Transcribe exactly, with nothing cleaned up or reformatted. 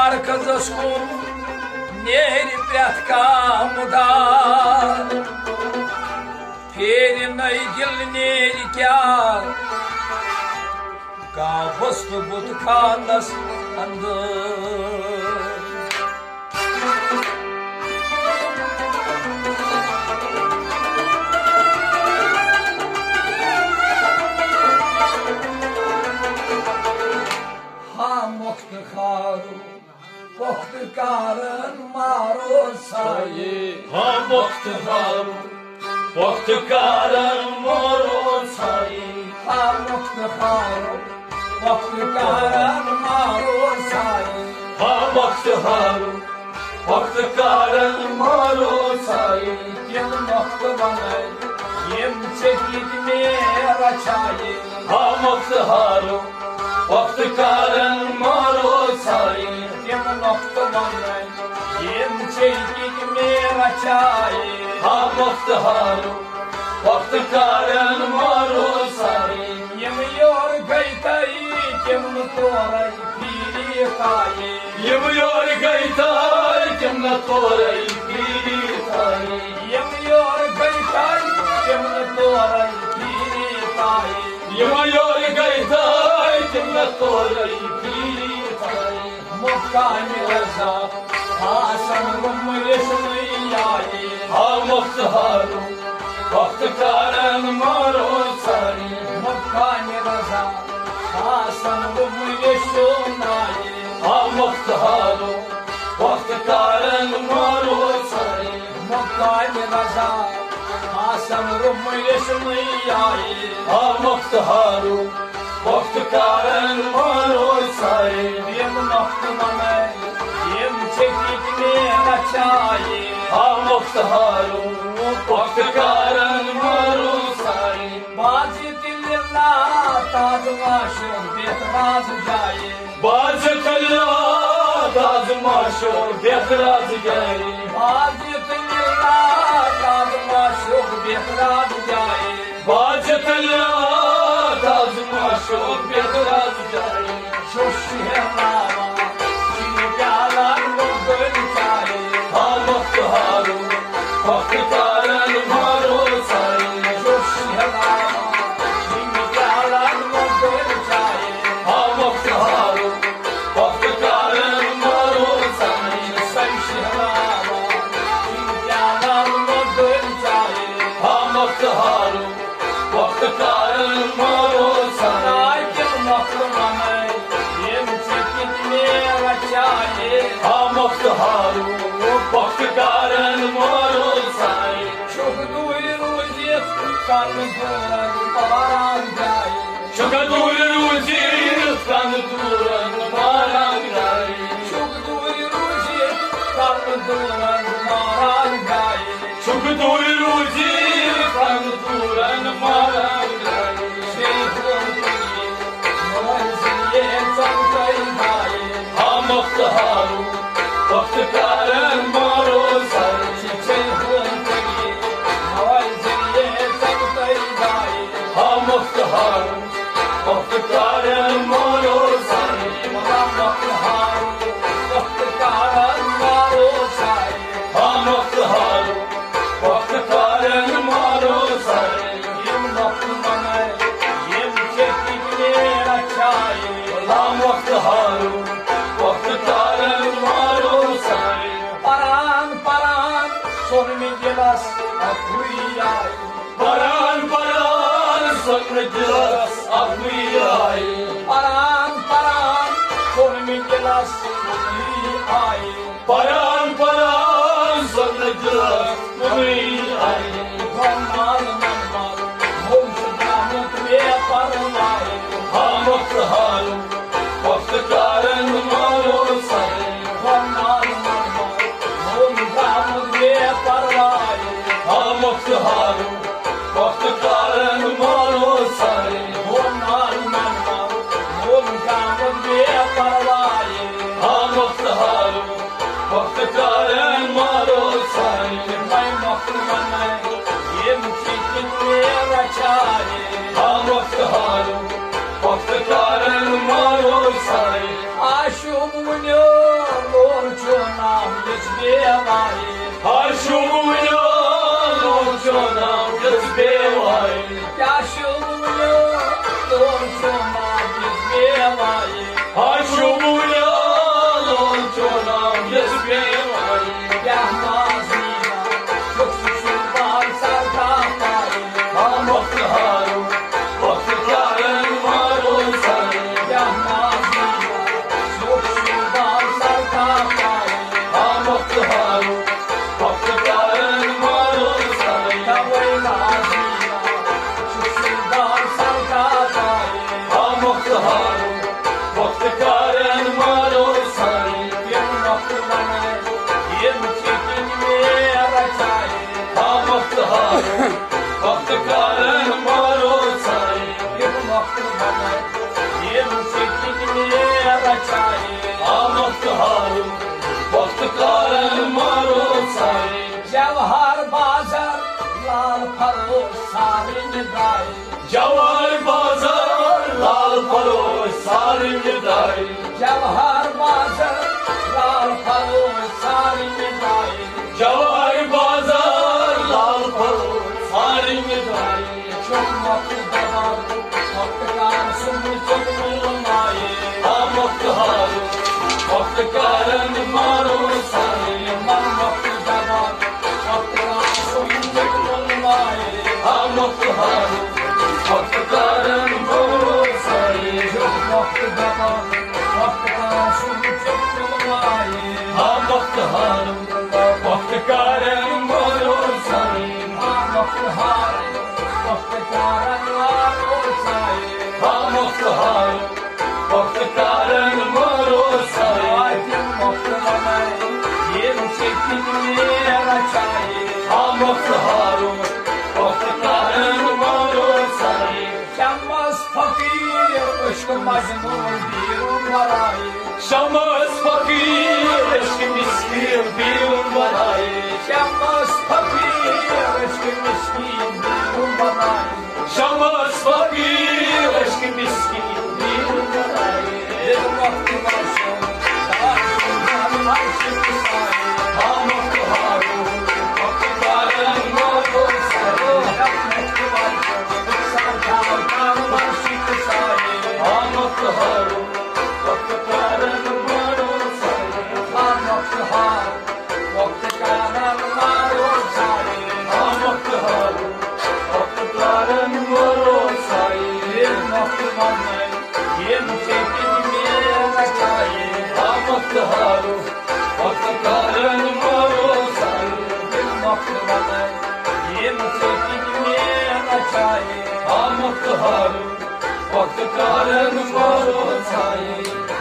मरकजस कुन नेर प्रेथ कह मुदार फेर नई दिल नेर क्या काफस्त बुत खानस अंदर मुक्त खारू पुख्त कारण मारो साये हाँ मुक्त खारू पुख्त कारण मारो साये हाँ मुक्त खारू पुख्त कारण मारो साये हाँ मुक्त खारू पुख्त कारण मारो साये यम मुक्त बनाए यम चकित में रचाए हाँ मुक्त खारू पुख्त कारण मारो साये यम मुक्त बनाए यम चकित में रचाए हाँ मुक्त खारू पुख्त कारण मारो साये यम योर गई तई यम तोरई पीरी खाए यम योर गई तई यम तोरई पीरी खाए यम योर गई तई यम तोरई पीरी खाए यम योर गई तई यम तोरई पीरी खाए मुक्कान रजा आसन गुमरिश मैयाए हाँ मुक्त खारू पुख्त कारण मारो साये मुक्कान रजा आसन गुमरिश नाये हाँ मुक्त खारू पुख्त कारण मारो साये मुक्कान रजा आसन गुमरिश मैयाए हाँ मुक्त खारू पुख्त कारण मारो साये यम मुक्त मनाए यम चकित में रचाए हाँ मुक्त खारू पुख्त कारण मारो साये बाजी दिल्ला ताज माशो बेतराज जाए बाज कल्ला ताज माशो बेतराज जाए बाजी दिल्ला ताज माशो बेतराज जाए बाज कल्ला ताज माशो बेतराज जाए शोशी है लावा चीनी प्याला मुगल चाहे हाँ मुक्त खारू पुख्त कारण मारो साये शोशी है लावा चीनी प्याला मुगल चाहे हाँ मुक्त खारू पुख्त कारण मारो साये शोशी है लावा चीनी प्याला मुगल चाहे हाँ मुक्त खारू पुख्त कारण मारो साये यम मुक्त मनाए यम चकित में रचाए हाँ मुक्त खारू पुख्त कारण मारो साये शुभ दूर रोजित कर्म दूरन पारान जाए शुक दूर रूजी कन दूरन मारान जाए शुभ दूर रोजित कर्म दूरन पारान जाए शुक दूर रूजी कन दूरन मारान जाए शेख बोलती मोहन सिए चंकई भाई हाँ मुक्त खारू पुख्त कारण मारो साये शेख बोलती मोहन सिए चंकई भाई हाँ मुक्त खारू पुख्त कारण मारो साये मना मुक्त हारू मुक्त कारण मारो साए हाँ मुक्त खारू पुख्त कारण मारो साये यम मुक्त मनाए यम चकित में रचाए हाँ मुक्त खारू पुख्त कारण मारो साये परान परान सोन में गिलास अखुई आई परान परान स्वप्न गिलास अभी आए परान परान सोन में गिलास अखुई आई परान परान स्वप्न गिलास अभी आए भगवान मनमाल होम सदामत में परमाए हाँ मुक्त खारू पुख्त कारण मारो साये भगवान मनमाल होम सदामत में परमाए हाँ मुक्त खारू पुख्त कारण मारो साये भगवान मनमाल होम सदामत में परमाए हाँ मुक्त खारू पुख्त कारण मारो साये मैं मुक्त मनाए ये मुझे में रचाए हाँ मुक्त खारू पुख्त कारण मारो साये आशु मुन्यो bevaye. Haşumuya loçona kız bevaye. Yaşumuyor doğrusuna biz bevaye. Haşumuya loçona kız bevaye. Yahmazina çok suçum var sarkapaye. Amaklı haru, vakti yarın var olsan. Yahmazina çok suçum var sarkapaye. Amaklı haru, vakti yarın var olsan. Kavaynazina çok suçum var sarkapaye. Amaklı haru, vakti yarın var olsan. Yem noktalarına yem çekinme araçayı. Amaklı haru, vakti yarın var olsan. Yem noktalarına yem çekinme araçayı. Amaklı haru, vakti yarın var olsan. Cevher bazar lal paro sarin day. Cavar bazar, lal paro, sarim day. Cevher bazar lal paro sarin day. Cavar bazar, lal paro, sarim day. Çok mutlu da var, mutlu karşım çok bulmayı. Amaklı haru, vakti yarın var olsan. Yaman mutlu da var, mutlu karşım çok bulmayı. Amaklı haru, vakti yarın var olsan. Çok mutlu da var, mutlu karşım çok bulmayı. Amaklı haru, vakti yarın var olsan. Mutlu halim, mutlu karanlar olsaydı. Amaklı haru, vakti yarın var olsan. Aydın mutlulamay, yem çekilme araçayı. Amaklı haru, vakti yarın var olsan. Şamaz fakir, aşkı majnun bir umbarayı. Şamaz fakir, eşki miskin bir umbarayı. Şamaz fakir, aşkı miskin bir umbarayı. Şamaz fakir, eşki miskin bir umbarayı. Bir vakti varsın, karşımdan karşımı sayı. Amaklı haru, vakti yarın var olsan. Rahmetli varsın, sarkardan karşımı sayı. Amaklı haru, vakti yarın var olsan. Amaklı har, vakti karanlar olsaydı. Amaklı haru, vakti yarın var olsan. Bir nokta varmay, yem çekilme araçayı. Amaklı haru, vakti yarın var olsan. Bir nokta varmay, yem çekilme araçayı. Amaklı haru, vakti yarın var olsan.